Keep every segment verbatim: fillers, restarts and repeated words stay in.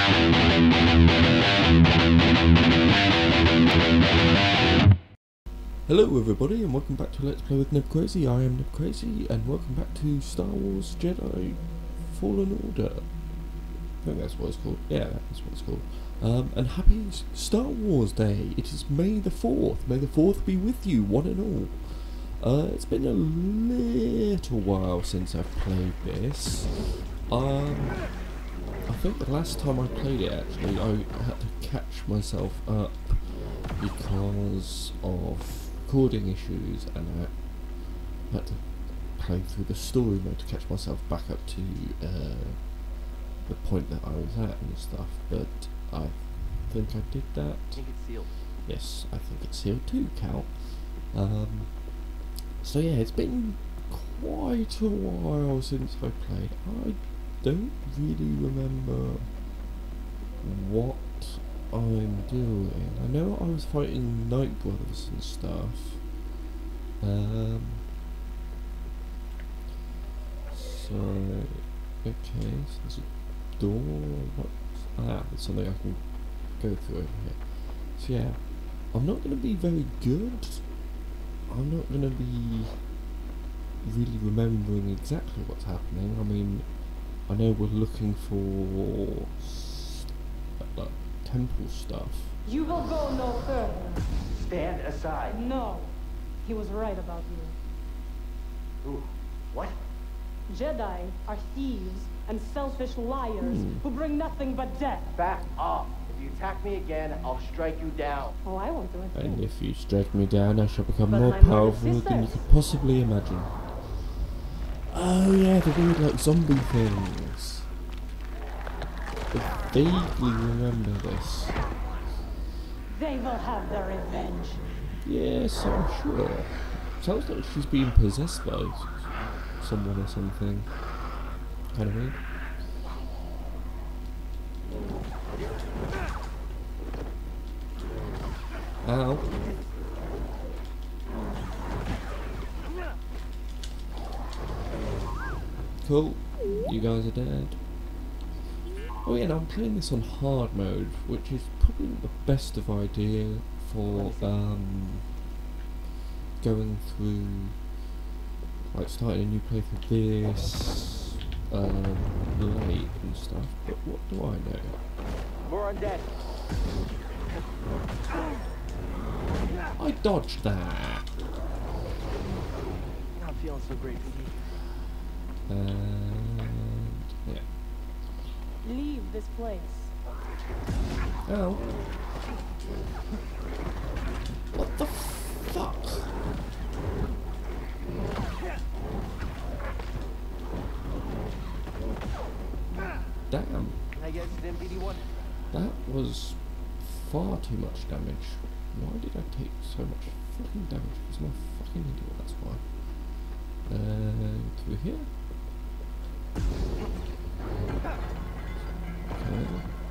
Hello everybody and welcome back to Let's Play with Nebcrazy. I am Nebcrazy and welcome back to Star Wars Jedi Fallen Order. I think that's what it's called. Yeah, that's what it's called. Um, and happy Star Wars Day. It is May the fourth. May the fourth be with you, one and all. Uh, it's been a little while since I've played this. Um, I think the last time I played it actually I had to catch myself up because of recording issues, and I had to play through the story mode to catch myself back up to uh, the point that I was at and stuff, but I think I did that. I think it's sealed. Yes, I think it's sealed too, Cal. Um, so yeah, it's been quite a while since I played. I don't really remember what I'm doing. I know I was fighting Night Brothers and stuff. Um, so, okay, so there's a door. What's, ah, there's something I can go through over here. So yeah, I'm not going to be very good. I'm not going to be really remembering exactly what's happening. I mean, I know we're looking for like temple stuff. You will go no further. Stand aside. No. He was right about you. Ooh, what? Jedi are thieves and selfish liars Hmm. who bring nothing but death. Back off. If you attack me again, I'll strike you down. Oh, I won't do it. And if you strike me down, I shall become But more my mother's powerful than you sisters. could possibly imagine. Oh yeah, the weird like zombie things. I vaguely remember this. They will have their revenge. Yes, I'm sure. Sounds like she's being possessed by someone or something. Kind of weird. Ow. Cool. You guys are dead. Oh yeah, now I'm playing this on hard mode, which is probably the best of idea for um, going through, like starting a new playthrough this um, late and stuff. But what do I know? More undead. I dodged that. I'm not feeling so great, Piggy. And yeah. Leave this place. Oh. What the fuck? Damn. I guess it didn't be the one. That was far too much damage. Why did I take so much fucking damage? Because I'm a fucking idiot, that's why. And through here. Okay.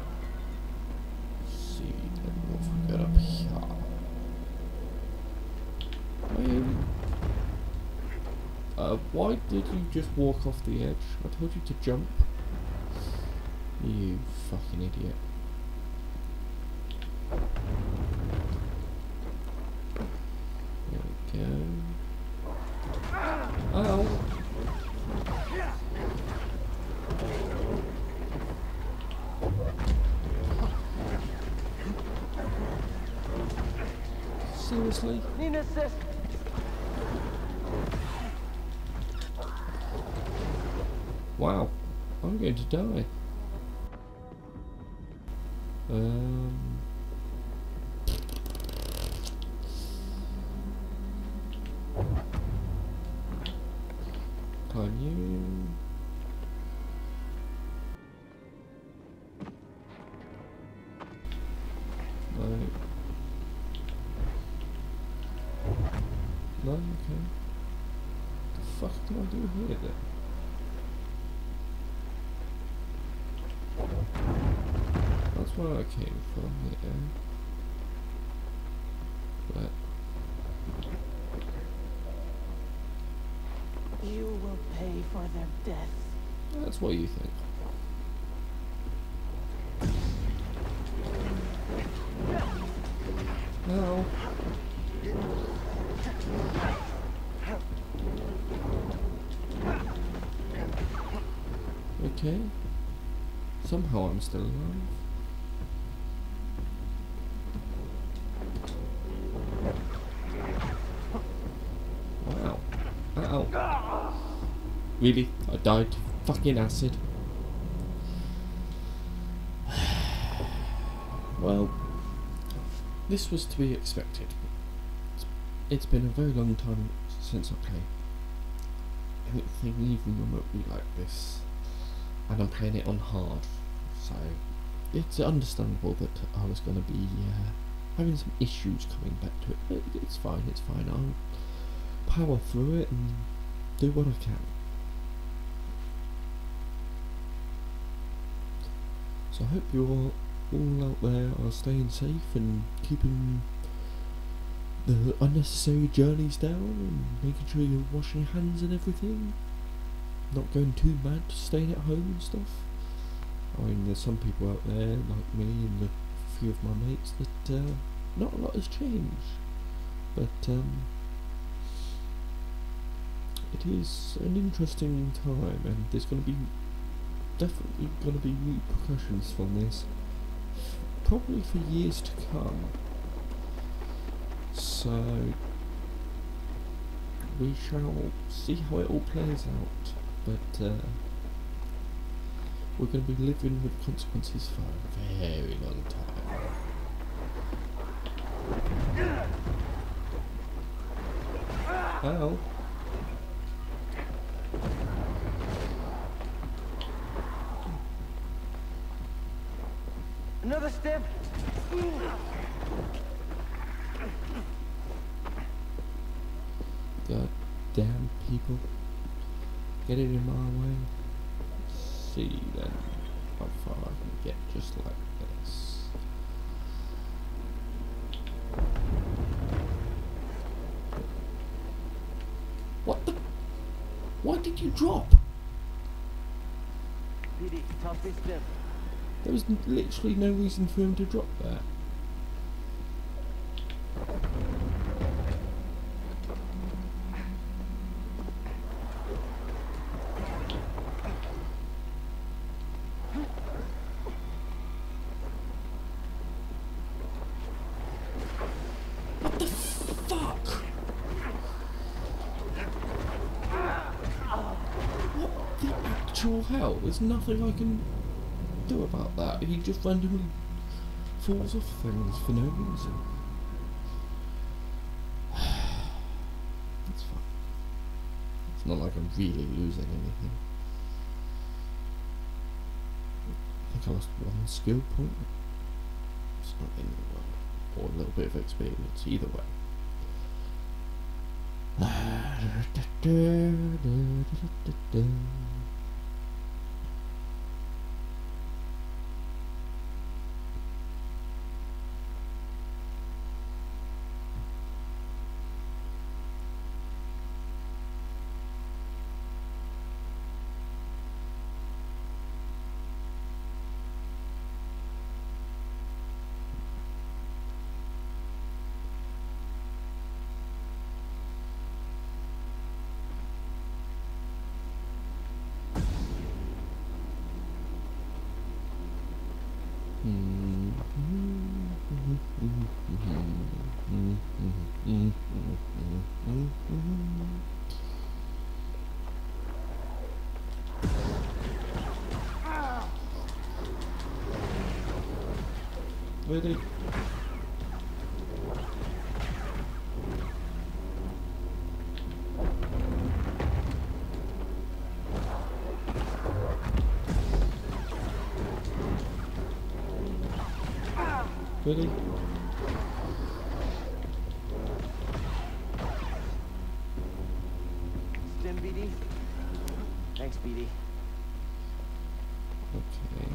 Let's see, then what have we got up here? Wait. Uh, why did you just walk off the edge? I told you to jump. You fucking idiot. There we go. Ow. Seriously? Need an assist. Wow. I'm going to die. Um... Can you... No. No, okay. The fuck do I do here then? That's where I came from here. But You will pay for their death. that's what you think. Okay. Somehow I'm still alive. Wow. Ow. Really? I died to fucking acid. Well, this was to be expected. It's been a very long time since I played anything even remotely like this, and I'm playing it on hard, so it's understandable that I was going to be uh, having some issues coming back to it, but it's fine, it's fine, I'll power through it and do what I can. So I hope you all, all out there are staying safe and keeping the unnecessary journeys down and making sure you're washing your hands and everything. Not going too mad, staying at home and stuff. I mean, there's some people out there like me and a few of my mates that uh, not a lot has changed, but um, it is an interesting time, and there's going to be definitely going to be repercussions from this, probably for years to come. So we shall see how it all plays out, but uh, we're going to be living with consequences for a very long time. Ow. Another step. God damn people. Get it in my way. Let's see then how far I can get just like this. What the? Why did you drop? P D, tough this step. There was literally no reason for him to drop there. What the fuck? What the actual hell? There's nothing I can do about that. He just randomly falls off things for no reason. It's fine. It's not like I'm really losing anything. I think I lost one skill point. It's not the end of the world. Or a little bit of experience, either way. Really? Really? Stim, B D. Thanks, B D. Okay.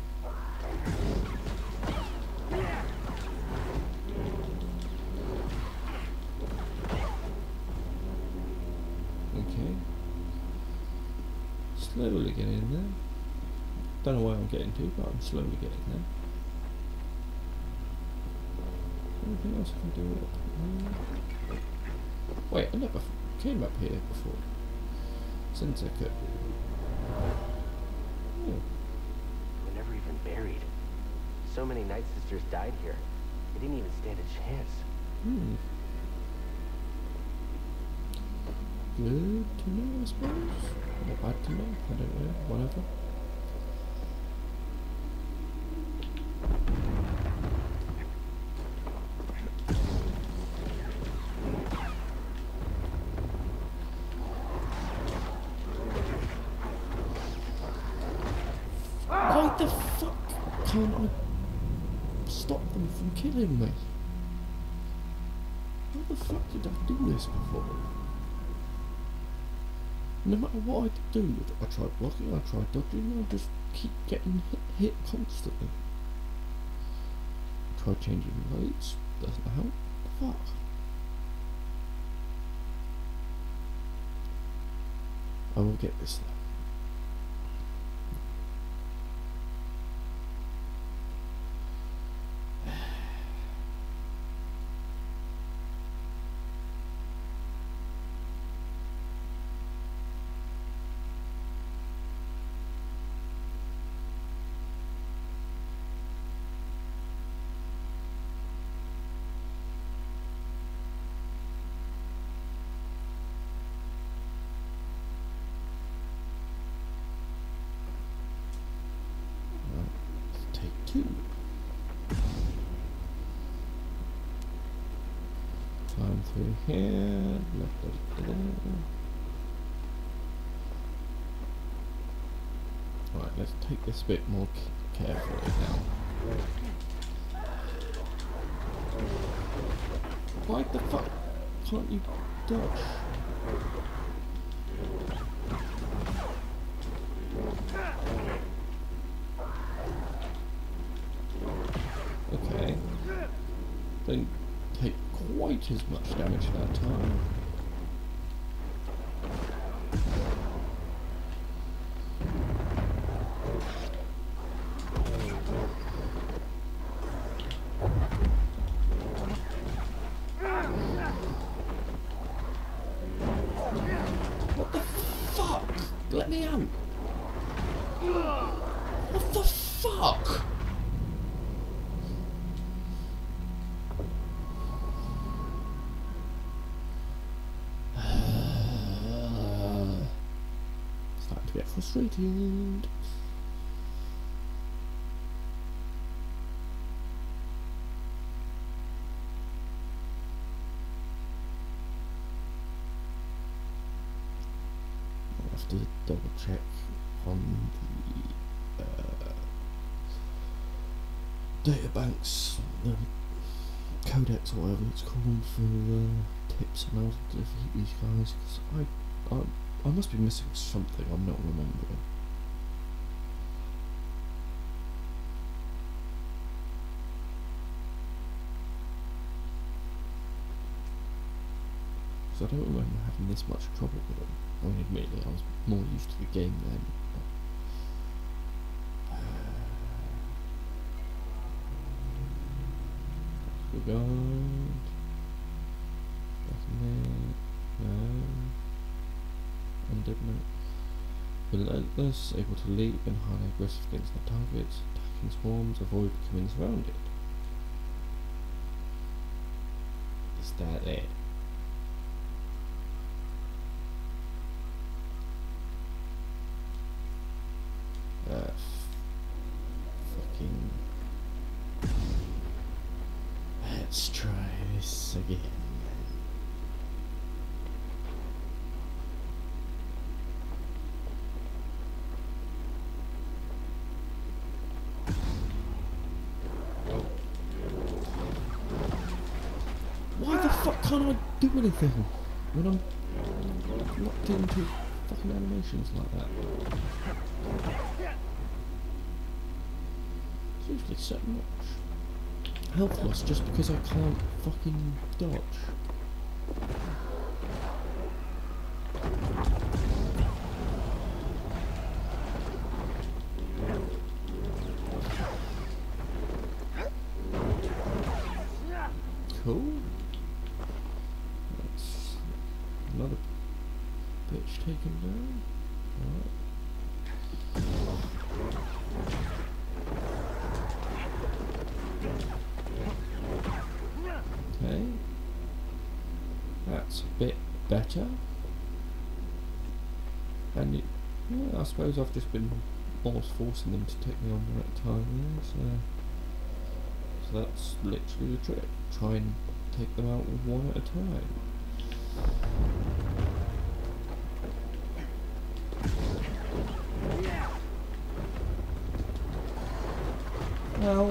Okay. Slowly getting in there. Don't know where I'm getting to, but I'm slowly getting there. Anything else I can do? Um, wait, I never came up here before. Since I could. were never even buried. So many Night Sisters died here. They didn't even stand a chance. Hmm. Good to know, I suppose. Not bad to know. I don't know. Whatever. Why the fuck can't I stop them from killing me? How the fuck did I do this before? No matter what I do, I try blocking, I try dodging, I just keep getting hit, hit constantly. I try changing loads, doesn't help. Fuck. I will get this though. Two. Climb through here. Left, da, da, da. Right, let's take this a bit more carefully now. Why the fuck can't you dodge? Okay. Don't take quite as much damage that time. What the fuck? Let me out! What the fuck? Starting to get frustrated. I'll have to double check on the uh, databanks, the codex or whatever it's called, for uh, tips on how to defeat these guys, because I, I, I must be missing something I'm not remembering. Because I don't remember having this much trouble with them. I mean, admittedly, I was more used to the game then. But, uh, regard. Nothing there. No. Undead. Relentless, able to leap and highly aggressive against their targets, attacking swarms, avoid becoming surrounded. Is that it? Uh, fucking. Let's try this again. Why the fuck can't I do anything when I'm locked into fucking animations like that? Seriously, so much health loss just because I can't fucking dodge. Cool. That's another bitch taken down. Alright. bit better. And it, yeah, I suppose I've just been almost forcing them to take me on one at a time, yeah, so, so that's literally the trick. Try and take them out one at a time. Well,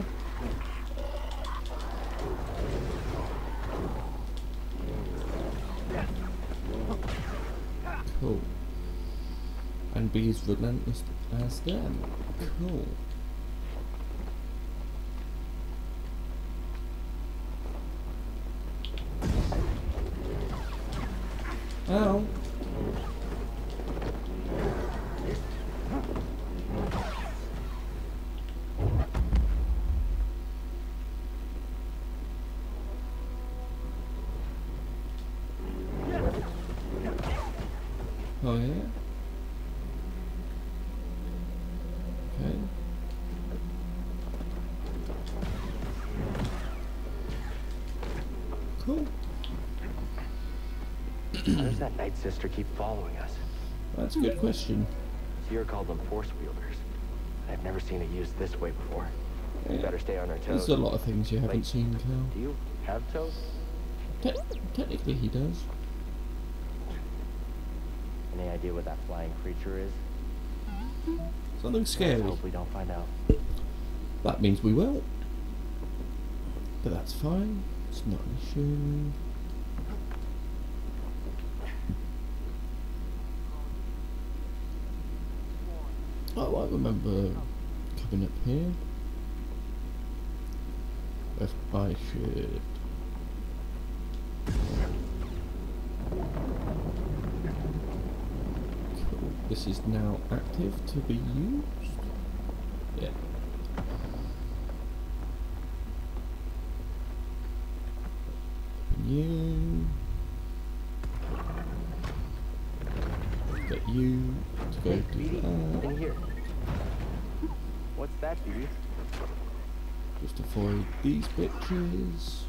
cool. And be as relentless as them. Cool. Ow. Oh yeah? Okay. Cool. How does that Night Sister keep following us? That's a good question. Seer called them Force wielders. I've never seen it used this way before. We Yeah. better stay on our toes. There's a lot of things you haven't Like, seen, Cal. Do you have toes? Te technically he does. Any idea what that flying creature is? Something Let's scary. hope we don't find out. That means we will. But that's fine. It's not an issue. Oh, I remember coming up here. If I should. Cool. This is now active to be used. Yeah. You. Get you to go Hey, do Beady, that. in here. What's that, Beady? Just avoid these bitches.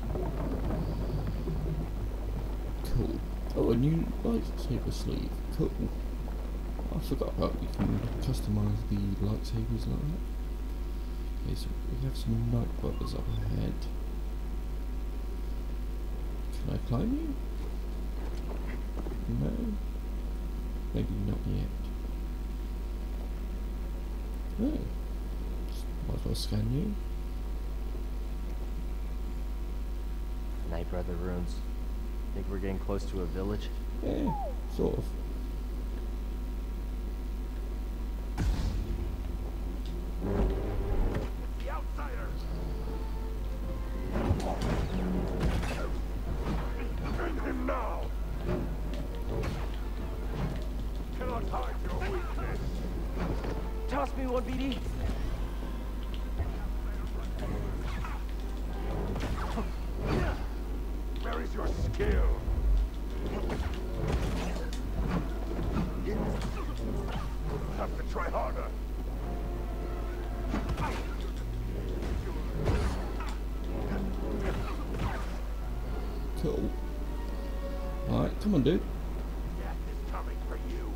Cool. Oh, a new lightsaber sleeve. Cool. I forgot about you can customize the lightsabers like that. Okay, so we have some night brothers up ahead. Can I climb you? No. Maybe not yet. Oh. Might as well scan you. Night Brother runes. Think we're getting close to a village? Yeah, sort of. The outsider! Bring him now! Cannot hide your weakness! Toss me one, Beady! Where is your skill? Have to try harder. Cool. Alright, come on, dude. Death is coming for you.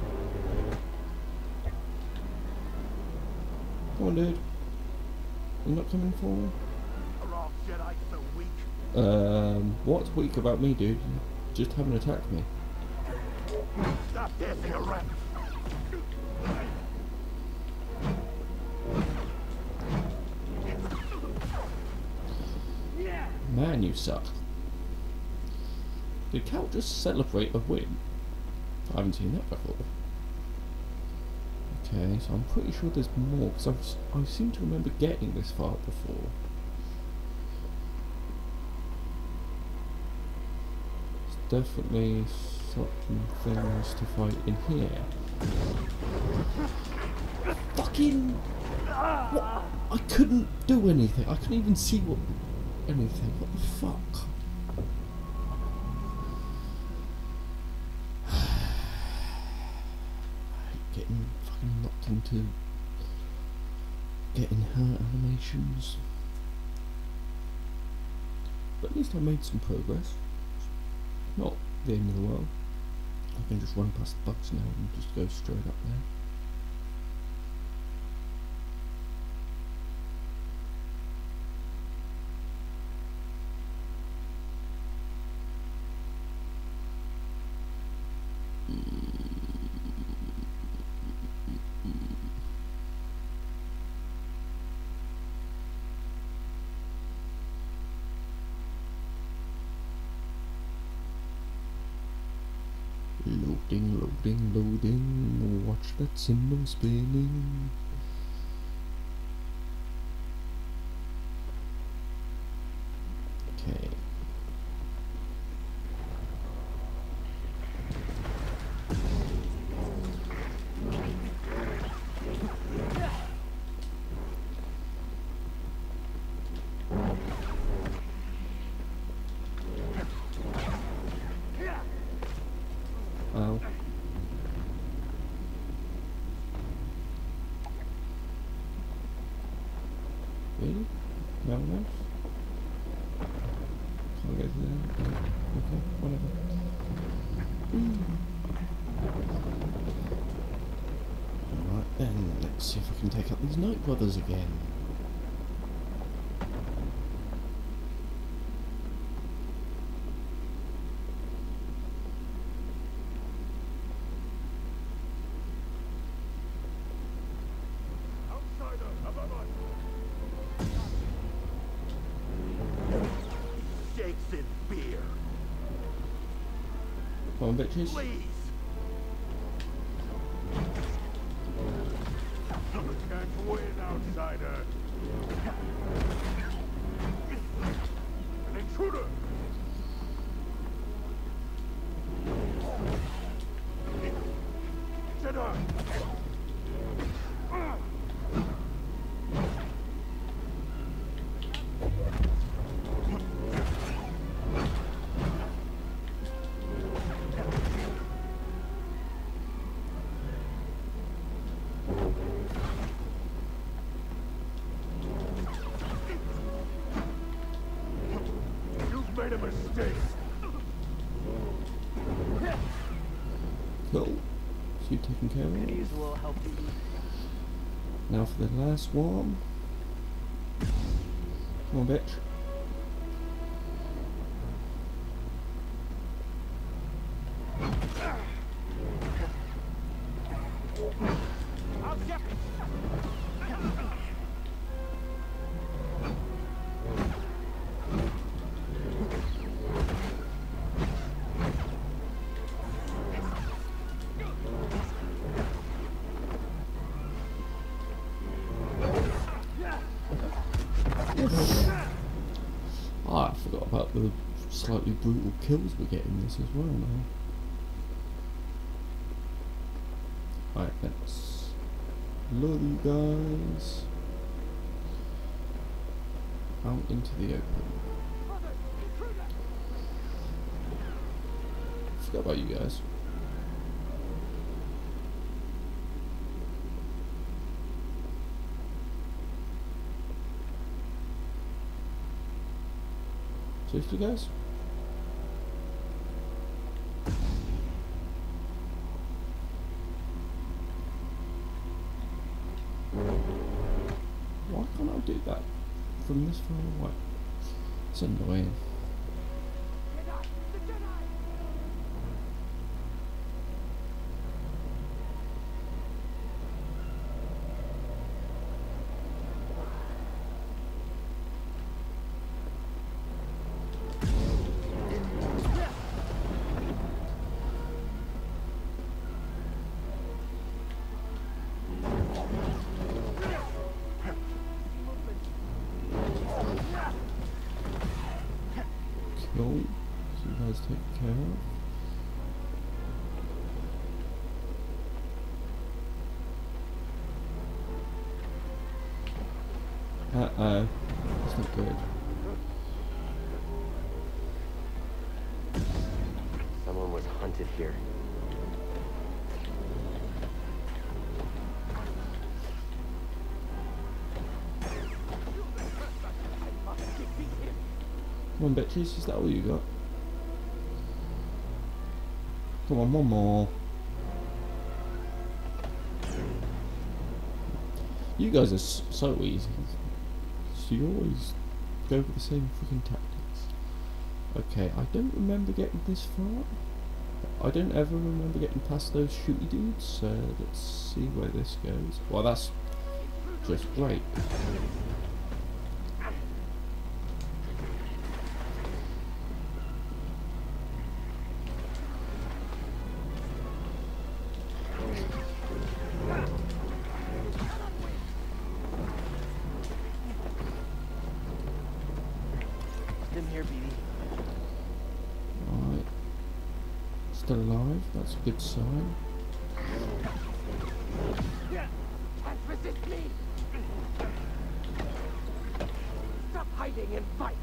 Come on, dude. You're not coming for me? Are all Jedi so weak? Um, what's weak about me, dude? You just haven't attacked me. Stop dancing around! Man, you suck. Did Cal just celebrate a win? I haven't seen that before. Okay, so I'm pretty sure there's more, because I've, I seem to remember getting this far before. There's definitely certain things to fight in here. Fucking... What? I couldn't do anything. I couldn't even see what... anything. What the fuck? I hate getting fucking knocked into getting hurt animations. But at least I made some progress. Not the end of the world. I can just run past the box now and just go straight up there. Loading, loading, loading. Watch that symbol spinning. Okay. Ow. Really? No one else? Can't get to there? No. Okay, whatever. Alright then, let's see if I can take up these Night Brothers again. Outsider, above us. Shakes in fear. Come on, bitches. Please. Can't win, outsider. An intruder. Jedi. You've made a mistake. Cool. So you taken care of? These will help you. Now for the last one. Come on, bitch. Ah, I forgot about the slightly brutal kills we get in this as well now. Alright, let's lure you guys out into the open. Forgot about you guys. Seriously, guys? Why can't I do that from this far away? It's annoying. Cool. So you guys take care of. Uh oh. That's not good. Someone was hunted here. Come on, bitches. Is that all you got? Come on, one more. You guys are s so easy. So you always go with the same freaking tactics. Okay, I don't remember getting this far. I don't ever remember getting past those shooty dudes, so let's see where this goes. Well, that's just great. Stim here, B D. Alright. Still alive, that's a good sign. Can't resist me! Stop hiding and fight!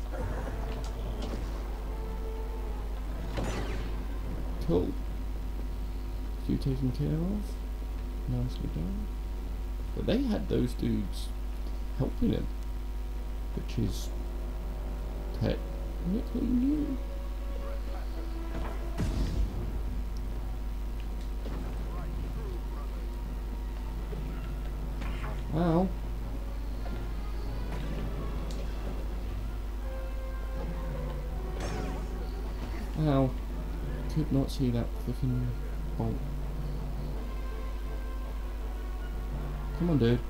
Cool. You taken care of. Nicely done. But they had those dudes helping him, which is technically new. Ow. Ow. Could not see that freaking bolt. Come on, dude.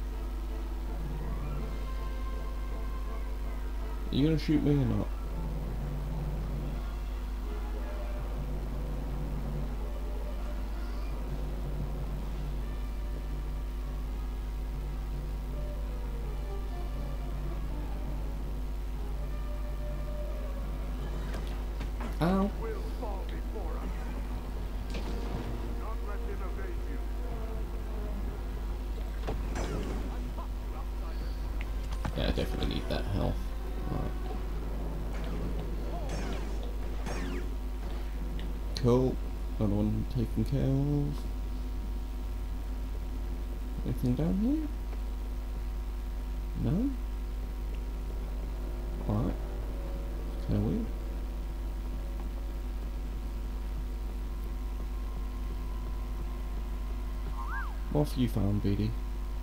Are you gonna shoot me or not? Ow. Will fall before us. Not let him evade you. Yeah, I definitely need that health. Right. Cool. Another one taken care of. Anything down here? No? Alright. Kinda weird. What have you found, B D?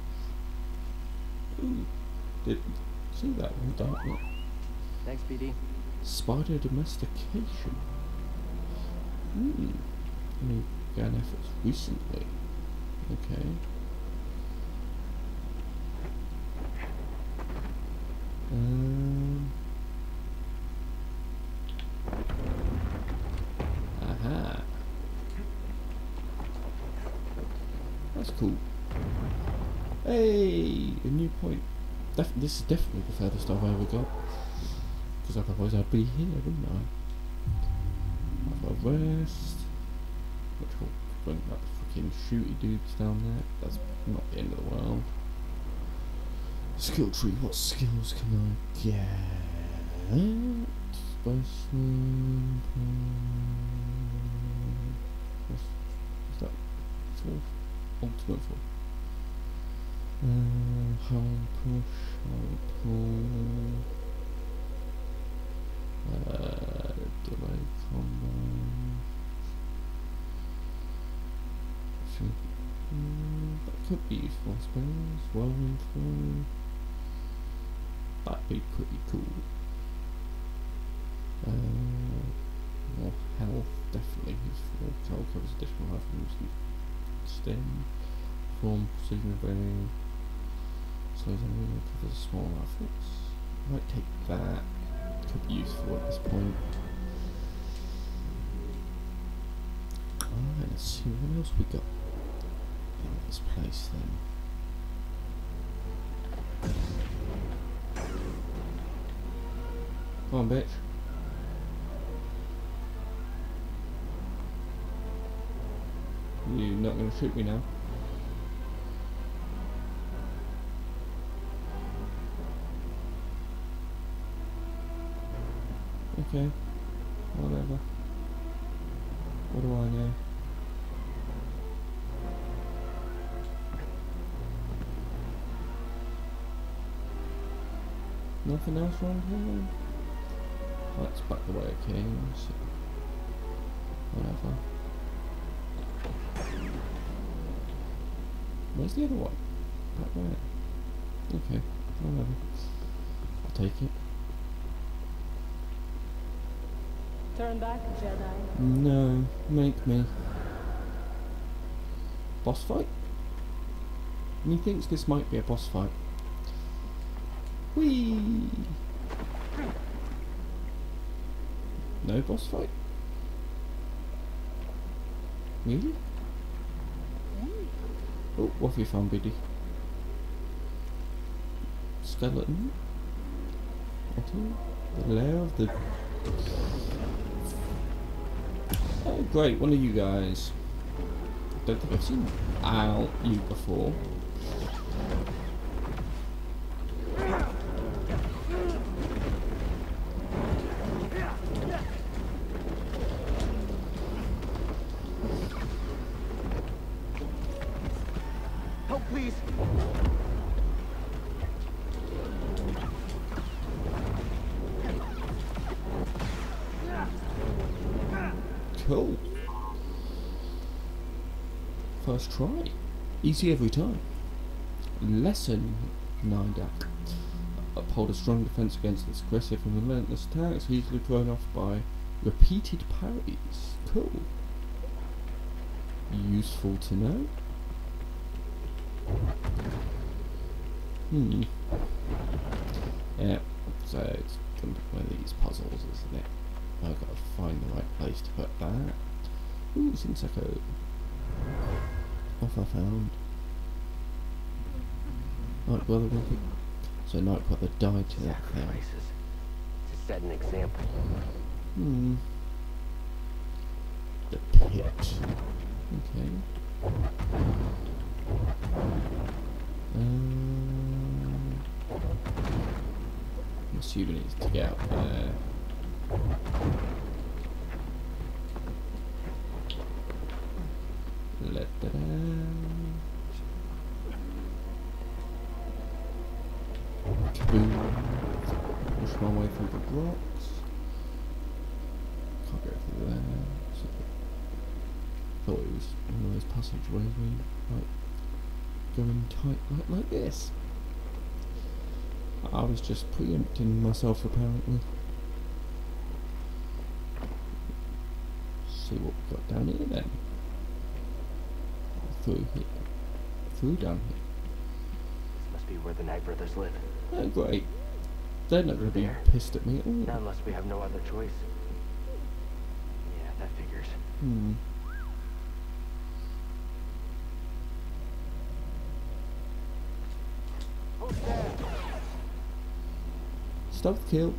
Ooh. Did see that one, don't you? Thanks, B D. Spider domestication. Hmm. Any gun efforts recently? Okay. Um. Aha. That's cool. Hey, a new point. Def this is definitely the furthest I've ever got. Because otherwise I'd be here, wouldn't I? Have a rest. Which will bring that freaking shooty dudes down there. That's not the end of the world. Skill tree, what skills can I get? Specimen. What's, what's that? Fourth? Ultimate fourth. Uh, hard push, hard pull. Uh, delay combo. Mm, that could be useful, I suppose. Whirlwind throw. That'd be pretty cool. Uh, more health, definitely useful. Cowl covers additional items and stem. Form, precision evading. Slows enemy, covers small rifles. Might take that. Could be useful at this point. Alright, let's see what else we got in this place then. Come on, bitch. You're not gonna shoot me now. Okay, whatever. What do I know? Nothing else wrong here? That's back the way it came, so whatever. Where's the other one? Back there. Okay, whatever. I'll take it. Turn back, Jedi. No, make me. Boss fight? Methinks this might be a boss fight. Whee! No boss fight? Really? Oh, what have you found, Biddy? Skeleton? Otto? The lair of the... Oh great, one of you guys. I don't think I've seen Al you before. Help, please. Cool. First try. Easy every time. Lesson nine. Uphold a strong defense against its aggressive and relentless attacks, easily thrown off by repeated parries. Cool. Useful to know. Hmm. Yeah, so it's gonna be one of these puzzles, isn't it? I've got to find the right place to put that. Ooh, Sinseko. Off I found. Night Brother Rocket. So Night Brother died to that thing. Sacrifices to set an example. Hmm. The pit. Okay. Um, I'm assuming it's to get out there. Let that out. Kaboom. Push my way through the rocks. Can't go through there. So thought it was one of those passageways where you like go in tight like, like this. I was just preempting myself apparently. See what we've got down here then. Through here. Through down here. This must be where the Night Brothers live. Oh great. They're not going to be There. pissed at me at all. Not unless we have no other choice. Yeah, that figures. Hmm. Who's there? Stealth kill.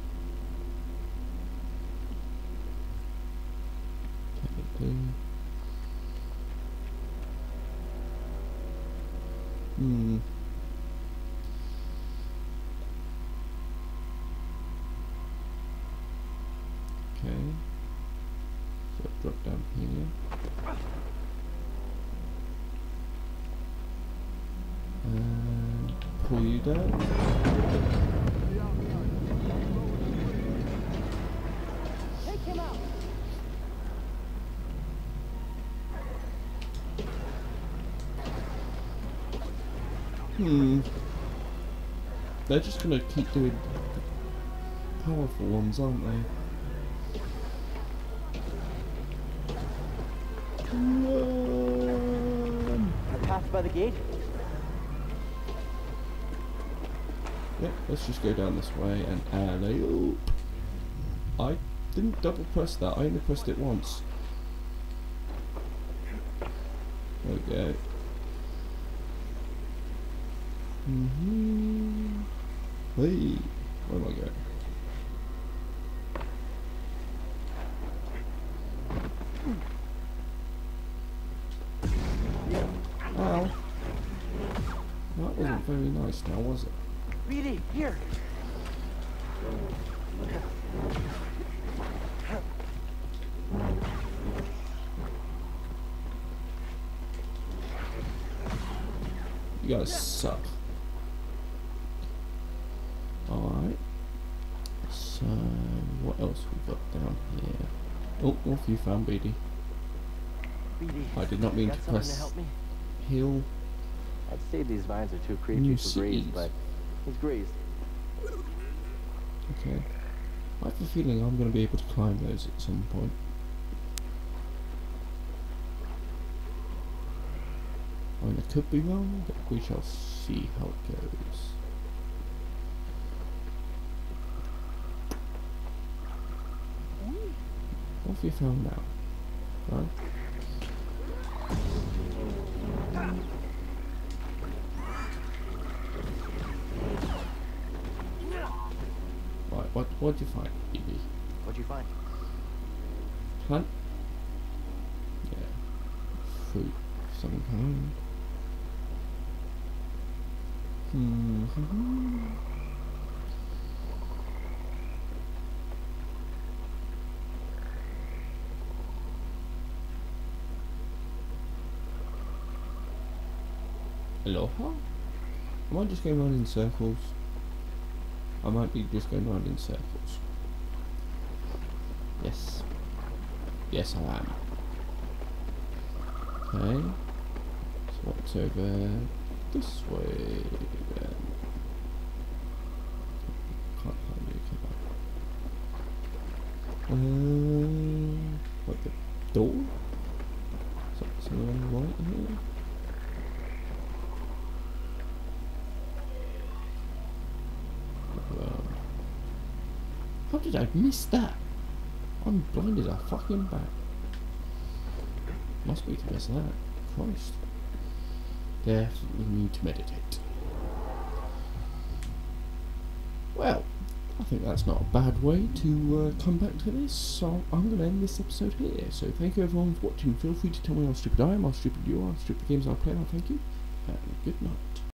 Technically. Hmm. Okay. So drop down here. And pull you down. Take him out. Hmm. They're just gonna keep doing powerful ones, aren't they? Run! I passed by the gate. Yep, let's just go down this way and alley-oop. I didn't double press that, I only pressed it once. There we go. Mm-hmm. Hey, where am I going? Ow. That wasn't very nice now, was it? B D, here. You guys suck. Alright. So, what else we got down here? Oh, what have you found, B D? B D, I did not mean got to something to press help me? heal. I'd say these vines are too New creepy for seeds. Breeze, but he's grazed. Okay. I have a feeling I'm going to be able to climb those at some point. I mean, I could be wrong, but we shall see how it goes. What have you found now? Right? Right, what what'd you find, B B? What'd you find? Plant? Yeah. Fruit of some kind. Hmm. Aloha? Am I just going round in circles? I might be just going round in circles. Yes. Yes, I am. Okay. So what's over this way then? Can't find you, can I? Um, what, the door? Is that something on the right here? Um, how did I miss that? I'm blind as a fucking bat. Must be to miss that. Christ. Definitely need to meditate. Well, I think that's not a bad way to uh, come back to this, so I'm going to end this episode here. So thank you everyone for watching. Feel free to tell me how stupid I am, how stupid you are, how stupid games I play, and I thank you, and good night.